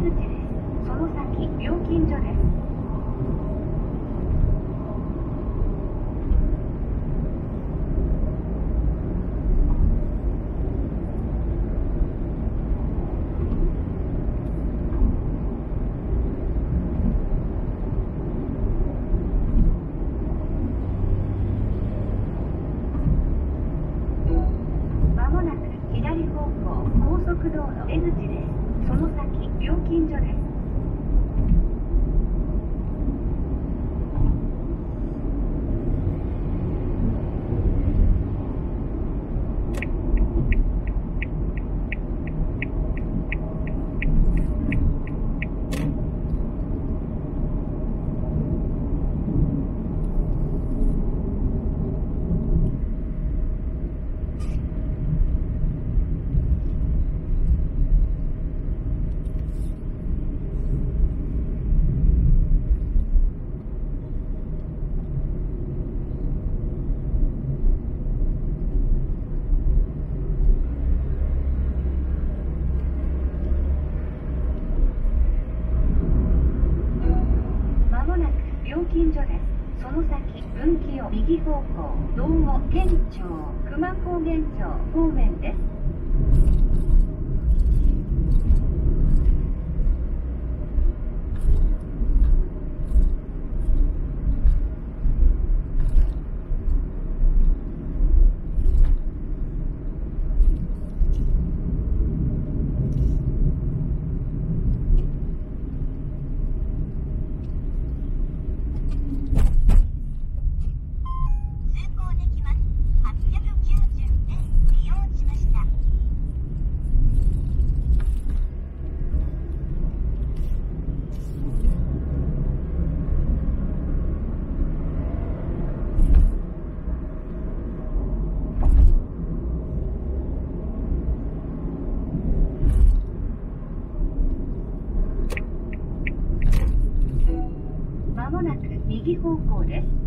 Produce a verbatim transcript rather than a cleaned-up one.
口です。その先、料金所です。まもなく左方向、高速道路出口です。その先、料金所です。まもなく料金所です。その先、分岐を右方向、道後県庁、久万高原町方面です。 通行できます。はっぴゃくきゅうじゅうえん利用しました。 まもなく右方向です。